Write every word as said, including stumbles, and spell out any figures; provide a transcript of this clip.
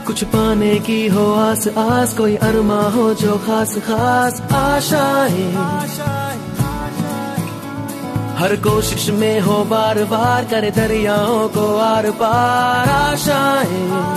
कुछ पाने की हो आस आस, कोई अरमा हो जो खास खास आशाएं, हर कोशिश में हो बार बार, करे दरियाओं को आर पार आशाएं।